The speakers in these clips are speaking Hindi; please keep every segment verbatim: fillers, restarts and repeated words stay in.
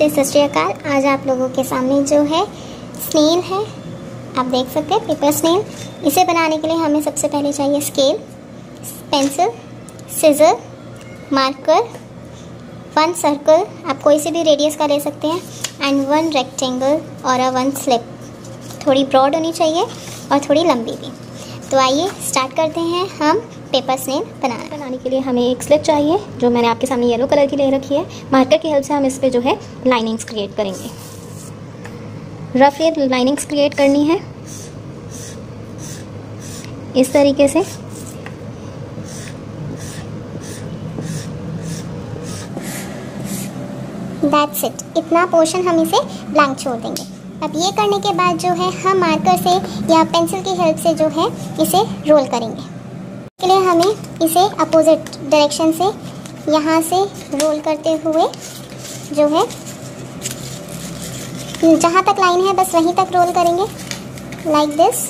सत श्री अकाल। आज आप लोगों के सामने जो है स्नेल है, आप देख सकते हैं पेपर स्नेल। इसे बनाने के लिए हमें सबसे पहले चाहिए scale, pencil, scissor, marker, one circle, आप कोई से भी रेडियस का ले सकते हैं, एंड वन रेक्टेंगल और अ वन स्लिप। थोड़ी ब्रॉड होनी चाहिए और थोड़ी लंबी भी। तो आइए स्टार्ट करते हैं हम पेपर स्नेल बनाना। बनाने के लिए हमें एक स्लिप चाहिए जो मैंने आपके सामने येलो कलर की ले रखी है। मार्कर की हेल्प से हम इस पे जो है लाइनिंग्स क्रिएट करेंगे। रफली लाइनिंग्स क्रिएट करनी है इस तरीके से। दैट्स इट, इतना पोर्शन हम इसे ब्लैंक छोड़ देंगे। अब ये करने के बाद जो है हम मार्कर से या पेंसिल की हेल्प से जो है इसे रोल करेंगे। इसके लिए हमें इसे अपोजिट डायरेक्शन से यहाँ से रोल करते हुए जो है जहाँ तक लाइन है बस वहीं तक रोल करेंगे, लाइक दिस।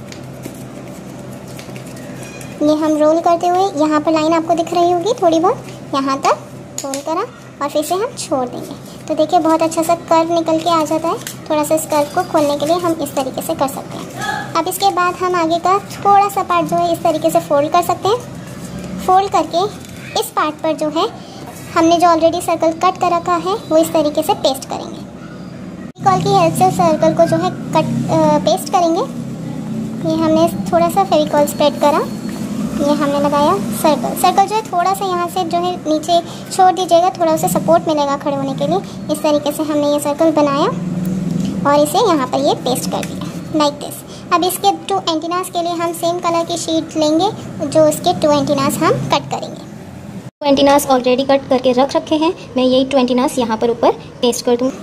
ये हम रोल करते हुए यहाँ पर लाइन आपको दिख रही होगी थोड़ी बहुत, यहाँ तक रोल करा और फिर से हम छोड़ देंगे। तो देखिए बहुत अच्छा सा कर्व निकल के आ जाता है। थोड़ा सा इस कर्व को खोलने के लिए हम इस तरीके से कर सकते हैं। अब इसके बाद हम आगे का थोड़ा सा पार्ट जो है इस तरीके से फोल्ड कर सकते हैं। फोल्ड करके इस पार्ट पर जो है हमने जो ऑलरेडी सर्कल कट कर रखा है वो इस तरीके से पेस्ट करेंगे। फेविकॉल की हेल्प से सर्कल को जो है कट आ, पेस्ट करेंगे। ये हमने थोड़ा सा फेविकॉल स्प्रेड करा, ये हमने लगाया सर्कल। सर्कल जो है थोड़ा सा यहाँ से जो है नीचे छोड़ दीजिएगा, थोड़ा उसे सपोर्ट मिलेगा खड़े होने के लिए। इस तरीके से हमने ये सर्कल बनाया और इसे यहाँ पर ये पेस्ट कर दिया, लाइक दिस। अब इसके टू एंटीनास के लिए हम सेम कलर की शीट लेंगे, जो इसके टू एंटीनास हम कट करेंगे। टू एंटीनास ऑलरेडी कट करके रख रखे हैं, मैं यही टू एंटीनास यहाँ पर ऊपर पेस्ट कर दूँ।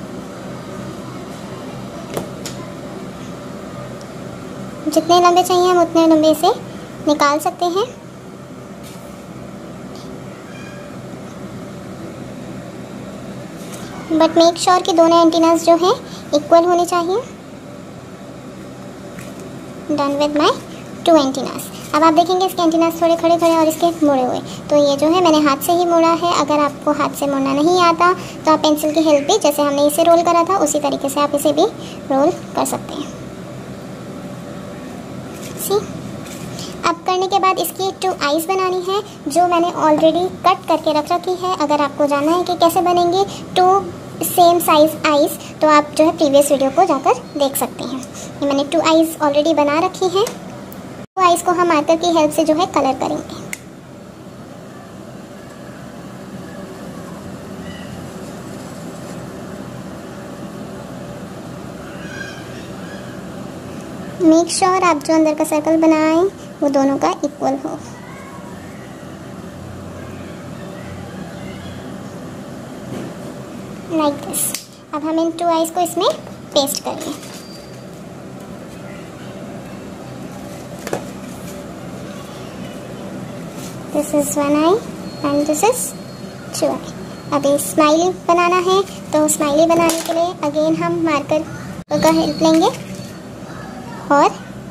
जितने लंबे चाहिए हम उतने लंबे इसे निकाल सकते हैं। बट मेक श्योर कि दोनों एंटीनास जो हैं इक्वल होने चाहिए। Done with my two antennas. अब आप देखेंगे इसके एंटीनास थोड़े खड़े खड़े और इसके मुड़े हुए, तो ये जो है मैंने हाथ से ही मोड़ा है। अगर आपको हाथ से मोड़ना नहीं आता तो आप पेंसिल की हेल्प भी, जैसे हमने इसे रोल करा था उसी तरीके से आप इसे भी रोल कर सकते हैं। सी, अब करने के बाद इसकी टू आईज बनानी है, जो मैंने ऑलरेडी कट करके रख रखी है। अगर आपको जानना है कि कैसे बनेंगे टू सेम साइज आईज, तो आप जो है प्रीवियस वीडियो को जाकर देख सकते हैं। ये मैंने टू आईज ऑलरेडी बना रखी हैं। टू आईज को हम मार्कर की हेल्प से जो है कलर करेंगे। मेक श्योर आप जो अंदर का सर्कल बनाएं वो दोनों का इक्वल हो। Like this. अब हम इन टू आईज को इसमें पेस्ट करेंगे। This is one eye and this is two eye. अब ये स्माइली बनाना है, तो स्माइली बनाने के लिए अगेन हम मार्कर का हेल्प लेंगे और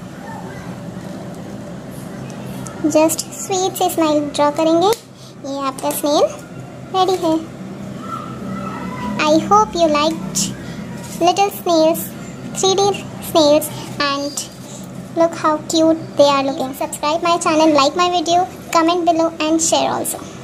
जस्ट स्वीट से स्माइल ड्रॉ करेंगे। ये आपका स्नेल रेडी है। I hope you liked little snails, three D snails, and look how cute they are looking. Subscribe my channel, like my video, comment below and share also.